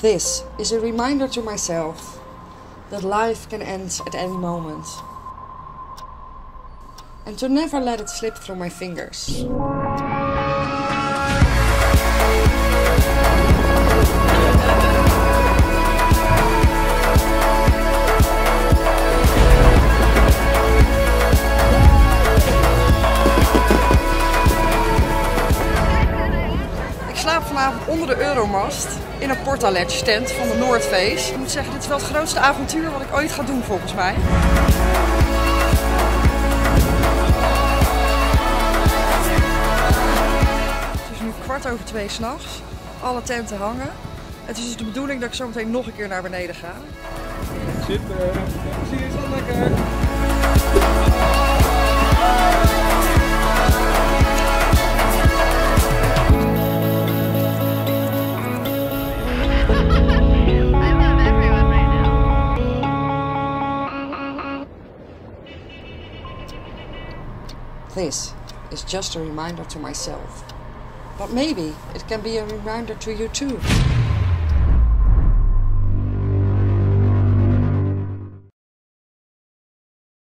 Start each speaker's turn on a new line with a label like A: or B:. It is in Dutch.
A: This is a reminder to myself that life can end at any moment. And to never let it slip through my fingers. Ik slaap vanavond onder de Euromast in een Portaledge tent van de North Face. Ik moet zeggen, dit is wel het grootste avontuur wat ik ooit ga doen volgens mij. Het is nu 2:15 s'nachts. Alle tenten hangen. Het is dus de bedoeling dat ik zo meteen nog een keer naar beneden ga.
B: Super, zie je zo lekker.
A: This is just a reminder to myself. But maybe it can be a reminder to you too.